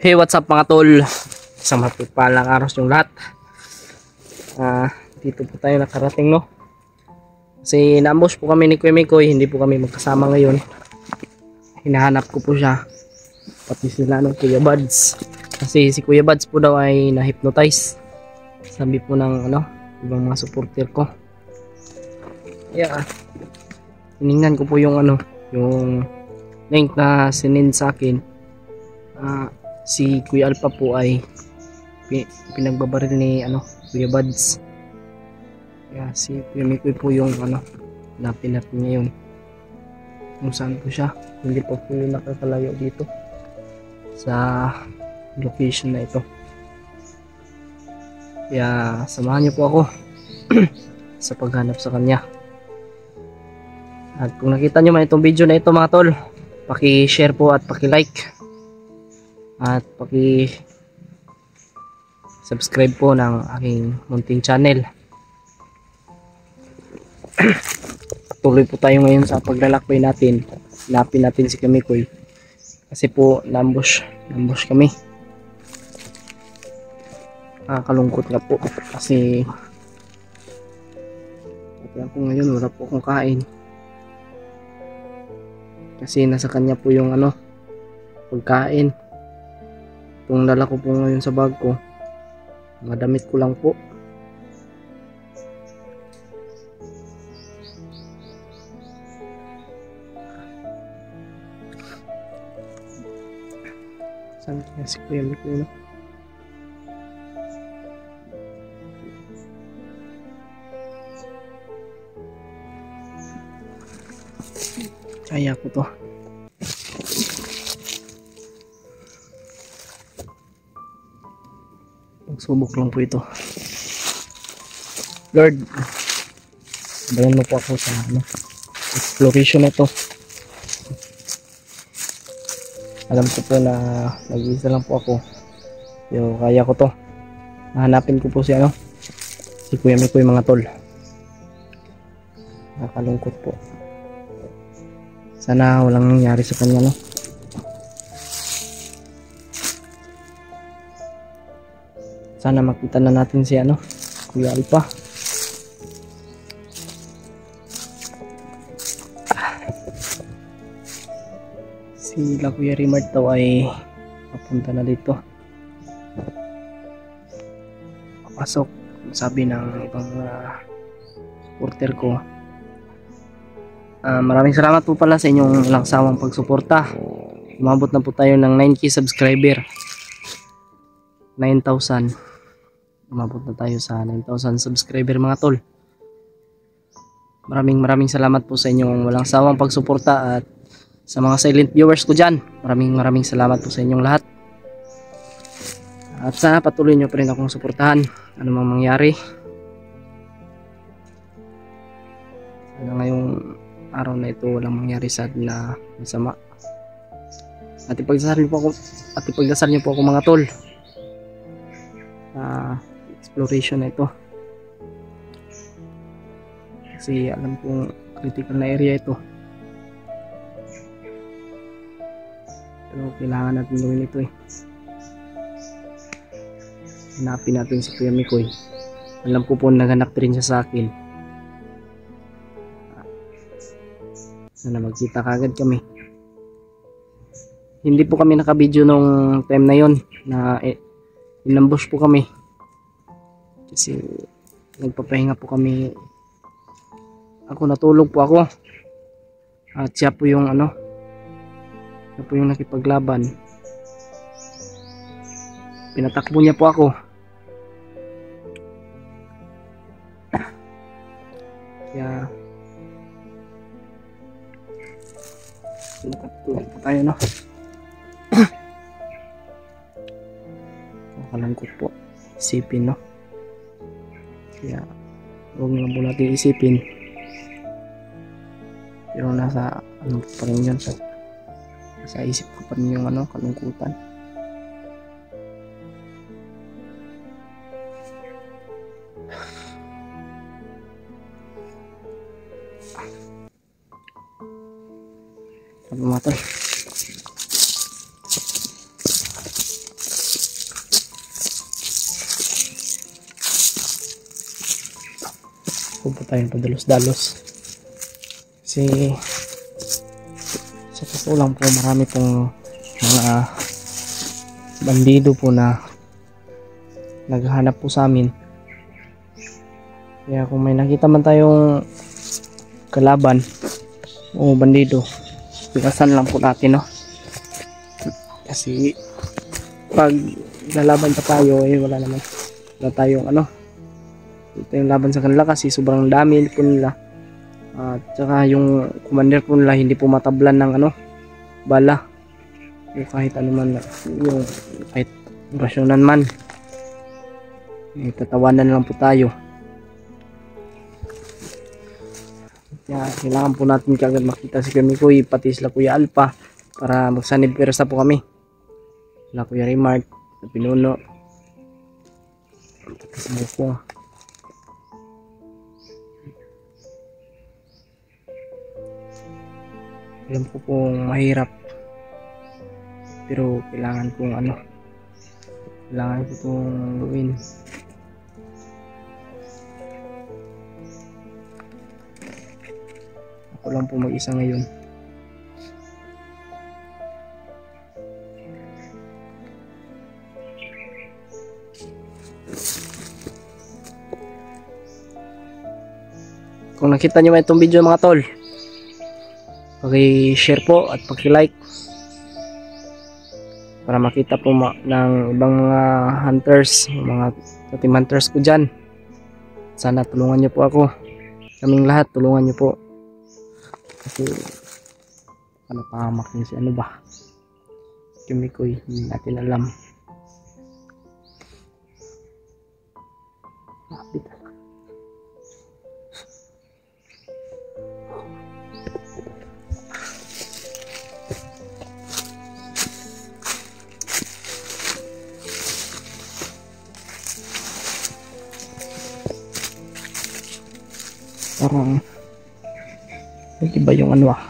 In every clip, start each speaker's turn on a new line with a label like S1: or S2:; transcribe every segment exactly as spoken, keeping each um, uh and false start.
S1: Hey, what's up mga tol? Isang mapagpalang araw yung lahat. Ah, dito po tayo nakarating, no? Kasi na-ambush po kami ni Kuya Mikoy, hindi po kami magkasama ngayon. Hinahanap ko po siya. Pati sila ng Kuya Buds. Kasi si Kuya Buds po daw ay na-hypnotize. Sabi po ng ano, ibang mga supporter ko. Yeah. Tinignan ko po yung ano, yung link na sinend sa akin. Ah, si Kuya Alpha po ay pinagbabaril ni ano, Kuya Buds. Kaya si Kuya Mikoy po yung ano, napin natin ngayon kung saan po siya. Hindi po po yung nakakalayo dito sa location na ito. Kaya samahan niyo po ako sa paghanap sa kanya. At kung nakita niyo man itong video na ito mga tol, paki-share po at paki-like at paki subscribe po ng aking munting channel. Tuloy po tayo ngayon sa paglalakbay natin. Hanapin natin si Kuya Mikoy kasi po nambush nambush kami. Nakakalungkot nga po kasi pati ako ngayon wala po akong kain kasi nasa kanya po yung ano, pagkain. Itong dala ko po ngayon sa bag ko, mga damit ko lang po. Saan kaya si Kuya Mikoy, no? Kaya ko to. Magsubok lang po ito. Lord, bayan mo po ako sa ano, exploration na ito. Alam ko po na nag-iisa lang po ako, pero kaya ko to. Hanapin ko po si ano, si Kuya Mikoy mga tol. Nakakalungkot po. Sana walang nangyari sa kanya, no? Sana makita na natin si ano, Kuya Alpha. Si La Kuya Rimart daw ay papunta na dito. Papasok, sabi ng ibang uh, supporter ko. Uh, maraming salamat po pala sa inyong walang sawang pagsuporta. Umabot na po tayo ng nine K subscriber. nine thousand. Umabot na tayo sa nine thousand subscriber mga tol. Maraming maraming salamat po sa inyong walang sawang pagsuporta at sa mga silent viewers ko dyan. Maraming maraming salamat po sa inyong lahat. At sana patuloy nyo pa rin akong suportahan anumang mangyari. Sana ngayong araw na ito walang mangyari sa atin na masama. At ipagdasal niyo po ako, at ipagdasal niyo po ako mga tol. Uh, exploration na ito kasi alam kong critical na area ito, pero kailangan natin gawin ito eh. Hanapin natin si Kuya Mikoy. Alam ko po naghanap rin siya sa akin. Sana magkita kagad kami. Hindi po kami nakabidyo nung time na yon na eh, inambush po kami kasi nagpapahinga po kami. Ako natulog po ako at siya po yung ano, siya po yung nakipaglaban. Pinatakbo niya po ako kaya pinatakbo po tayo, no? Nakalangkot po isipin, no? Kaya huwag nga po natin isipin, pero nasa ano pa rin yun, sa, sa isip ko pa rin yung ano, kalungkutan. Sabi mga tol, po tayong padalos-dalos. Kasi sa totoo lang po, marami pong mga bandido po na naghahanap po sa amin. Kaya kung may nakita man tayong kalaban o bandido, pigasan lang po natin, no? Kasi pag lalaban pa tayo, eh wala naman wala tayong ano, ito yung laban sa kanila kasi sobrang dami po nila. At saka yung commander po nila hindi po matablan ng ano, bala o kahit ano man, yung kahit rasyonan man, eh, tatawanan lang po tayo. Kaya kailangan po natin kagad makita si Kuya Mikoy, pati sila Kuya Alpha, para magsanib persa po kami. Sila Kuya Remark, na Pinuno, si Bukong. Alam ko pong mahirap, pero kailangan pong ano, kailangan ko itong gawin. Ako lang po mag-isa ngayon. Kung nakita nyo itong video mga tol, paki-share po at paki-like para makita po ma ng ibang mga hunters, mga team hunters ko dyan. Sana tulungan nyo po ako, kaming lahat tulungan nyo po, kasi ano pahamak niya si ano ba, Kuya Mikoy, hindi natin alam. Parang iba yung ano ah,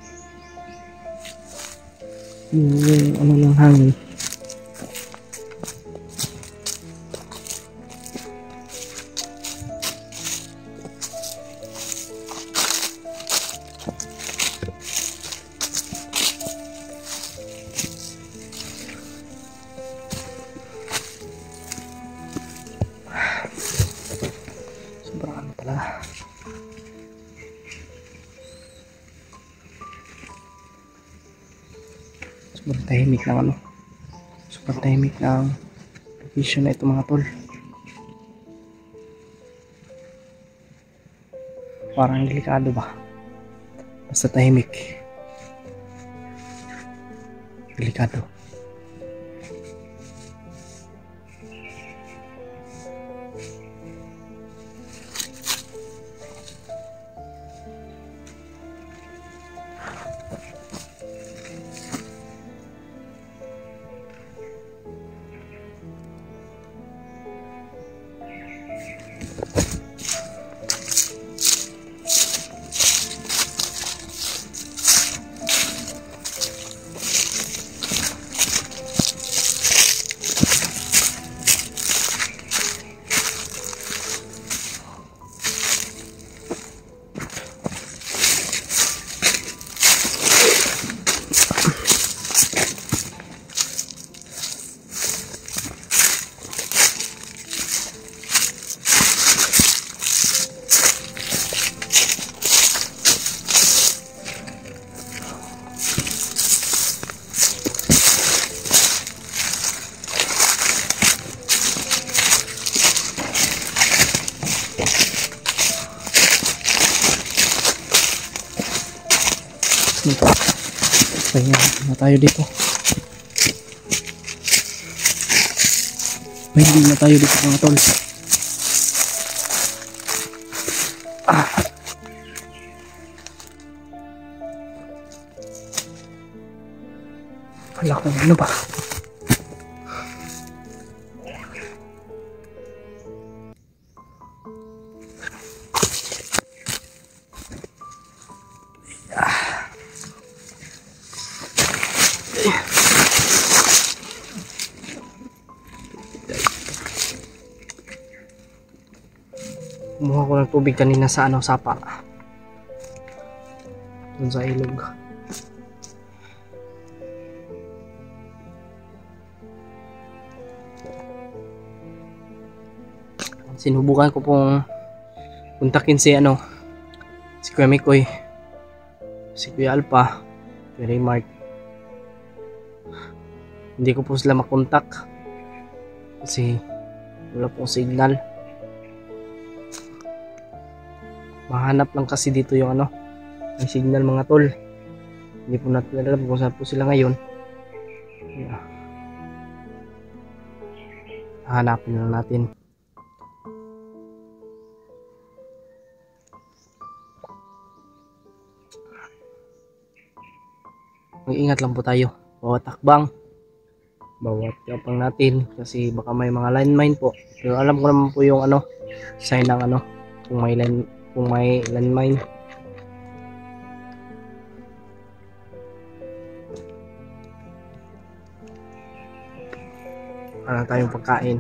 S1: yung, yung ano ng hangin. Sobrang ano talaga. Sobrang tahimik ng ano, sobrang tahimik ng location na ito mga tol. Parang delikado ba? Basta tahimik, delikado. Pahinga na tayo dito. Pahinga na tayo dito mga tol. Ah. Wala kung ano ba. Kumuha ko ng tubig kanina sa ano, sapa. Dun sa ilog. Sinubukan ko pong kontakin si ano, si Kuya Mikoy, si Kuya Alpha, Kuya Raymart. Hindi ko po sila makontak kasi wala pong signal. Mahanap lang kasi dito yung ano, yung signal mga tol. Hindi po natin alam kung saan po sila ngayon. Yeah. Hanapin lang natin. Mag-ingat lang po tayo bawat takbang, bawat kapang natin, kasi baka may mga landmine po. Pero alam ko naman po yung ano, sign ng ano, kung may land, kung may landmine. Wala tayong pagkain.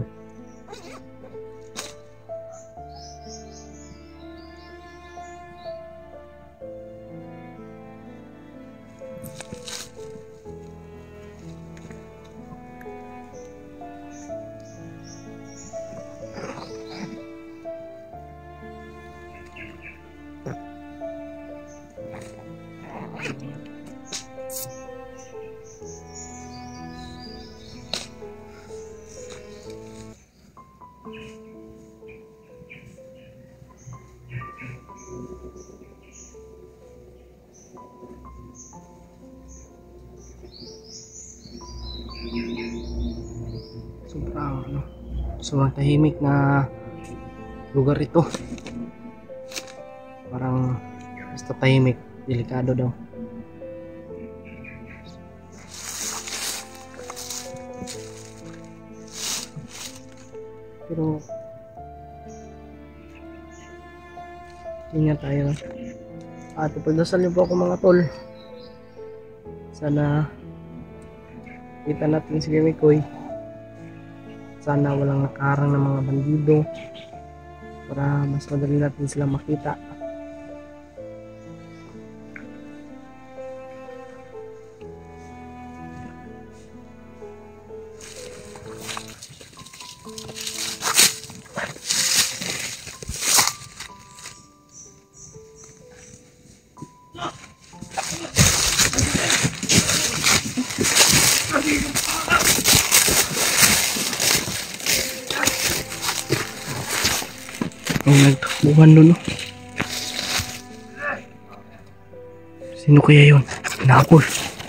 S1: Sobrang ano, sobrang tahimik na lugar ito. Parang basta tahimik, delikado daw. Pero ingat tayo. At ipagdasal niyo po ako mga tol. Sana kita natin si Mikoy. Sana walang nakaharang ng mga bandido para mas madali natin sila makita. Ang nagtakbuhan doon, no? Sino kaya yun? Napol.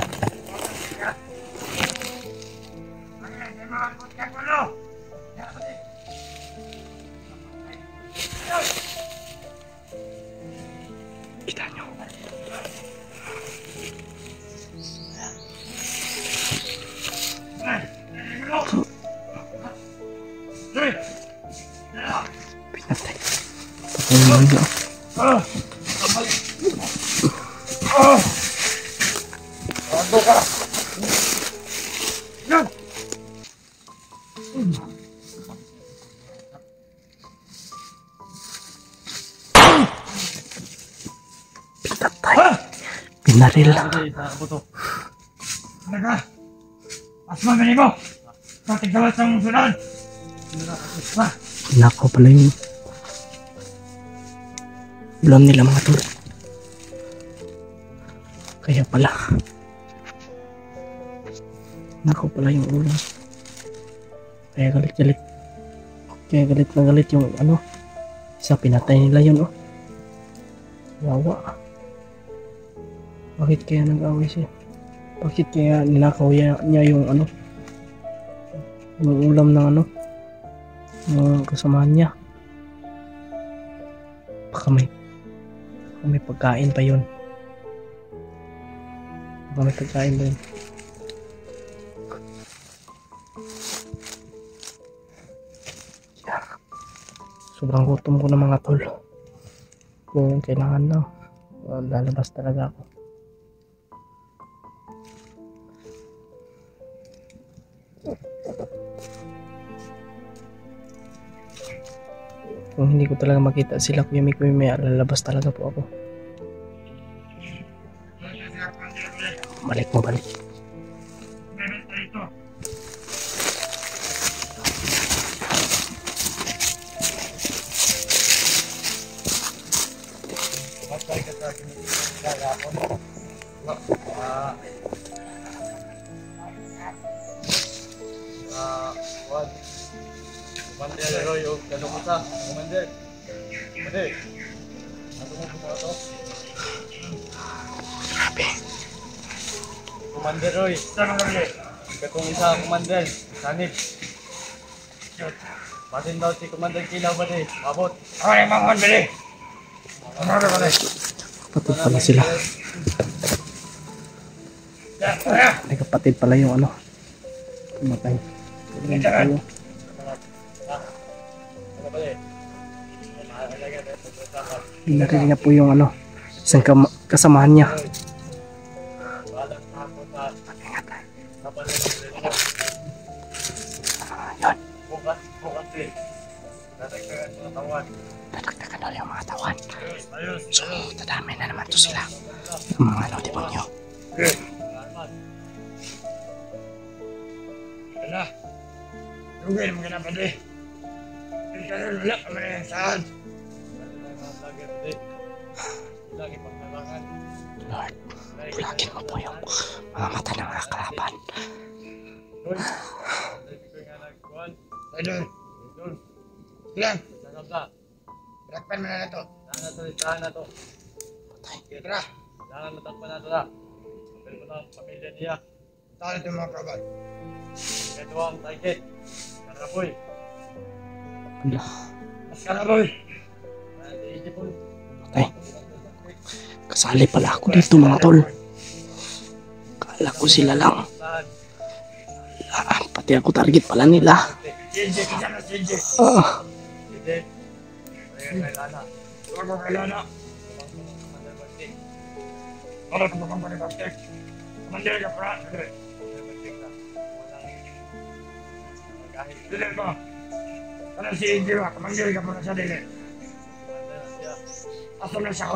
S1: Kita nyo. Pinatay. Patayin nyo. Pinatay. Pinaril.
S2: Naga, asma gani mo. Katigdawas ang sunod.
S1: Nako pala yung ulam nila mga tol. Kaya pala. Nako pala yung ulam. Kaya galit-galit. Kaya galit na galit yung ano. Isa pinatay nila yun, oh. Wawa. Bakit kaya nag-away siya? Bakit kaya ninakaw niya yung ano? Yung ulam ng ano? Yung kasamahan niya. Baka may baka may pagkain pa yun. Baka may pagkain pa yun. Sobrang gutom ko na mga tol. Kung kailangan na, uh, lalabas talaga ako. Kung hindi ko talaga makita sila Kuya Mikoy, may lalabas talaga po ako. Balik mo, balik.
S3: Commander Roy o Kalumusa, Commander. Commander. Ano mo po ito?
S1: Grabe.
S3: Commander Roy.
S2: Saan ang gabi?
S3: Katong isa, Commander. Sanib. Matin daw si Commander Kilaw ba di? Mabot.
S2: Ako yung mga bili. Ano na ba rin?
S1: Kapatid pala sila. Ay, kapatid pala yung ano. Pumatay.
S2: Dito ka.
S3: Ano ba di?
S1: Narinig niya po yung ano. Isang kam- kasamahan niya.
S3: Balang hapon na.
S1: Ingat tayo.
S3: Kapag nila.
S1: Ah, yun.
S3: Bukas, bukas din. Natagdagan mga tawan.
S1: Natagdagan na yung mga tawan.
S3: Ayos.
S1: So, dadami na naman to sila. Ang mga ano, demonyo.
S3: Salamat.
S2: Wala. Lugay naman ka na pati. Hindi ka rin wala ka man yung saan.
S3: Lagi pagkalangan.
S1: Lord, bulagin mo po yung mga mata ng mga kalaban.
S3: Doon. Hindi ko nga nagkuhan.
S2: Idol.
S3: Doon.
S2: Lang.
S3: Sakap na.
S2: Rakpan mo na na to.
S3: Saan na to? Saan na to?
S2: Tara.
S3: Saan na takpan na to na? Pero ko na pamilya niya.
S2: Tara ito mga kaban.
S3: Ito ang taikit. Karapoy.
S1: Ala,
S2: Mas ka na boy.
S3: Ijipon.
S1: ay, kasali pala ako dito mga tol. Kala ko sila lang.
S3: Saan?
S1: Ah, pati ako target pala nila.
S2: Sinje, kisa na sinje.
S1: Ah,
S3: Hindi. Ayan kay Lana.
S2: Huwag mo kailan na.
S3: Commander Bastik.
S2: Para ito mga panibastek. Kamandir ka para.
S3: Commander Bastik na. Walang magahit.
S2: Dili ko. Kana si Inje ba? Kamandir ka para sa dili.
S3: Commander na siya.
S2: Aso na siya ko.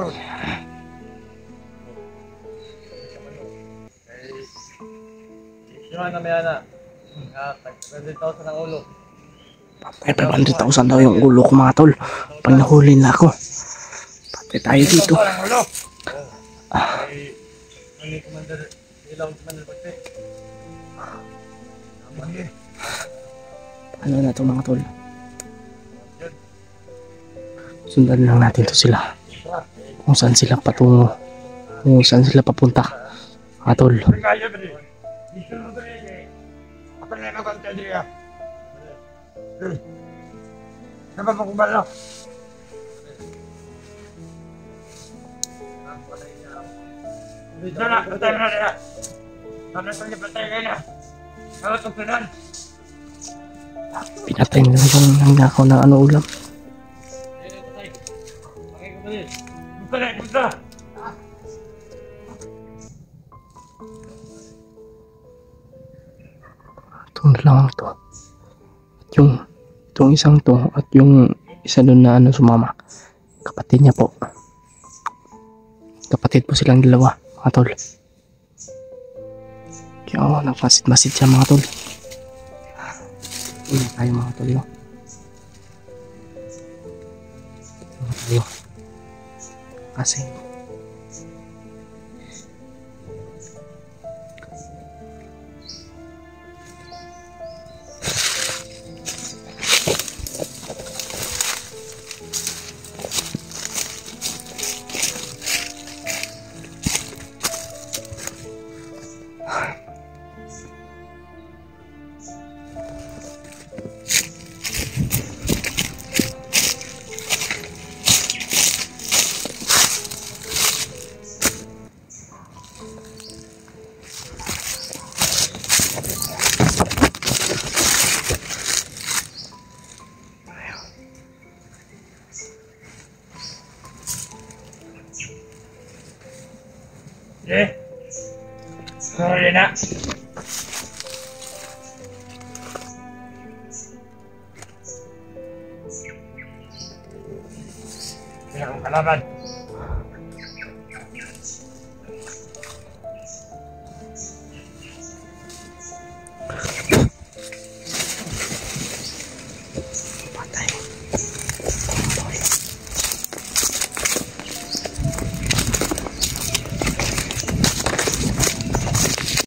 S3: Siya na may ana. Nga, tag-twenty thousand ang ulo.
S1: five hundred thousand daw yung ulo ko mga tol. Pag nahuli na ako, patay tayo dito.
S2: Walang ulo.
S3: Ay, ano yung Commander? Ilaw Commander Bastik.
S2: Kamandir.
S1: Ano na to mga tol?
S3: Yun.
S1: Sundan lang natin to sila. Kung saan sila patungo. Kung saan sila papunta. Mga tol.
S2: Kayo ba rin? Dito mo ba rin? Ako na yung magkanta dito. Eh. Napa mo kung bala? Dito na, patay mo na nila. Ano ito niya patay kayo na? Ano itong pinan?
S1: Pinatay nila yung nangyakaw ng ano ulam.
S3: Eh, patay. Okay, Commander.
S2: Punta na, punta!
S1: Itong dalawang to. At yung itong isang to at yung isa doon na ano sumama. Kapatid niya po. Kapatid po silang dalawa, mga tol. Kaya oh, nagmasid-masid siya mga tol. Uwi tayo mga tol. No? Uwi tayo. Kasi
S2: Eh? Sorry na. ating akong kalaban.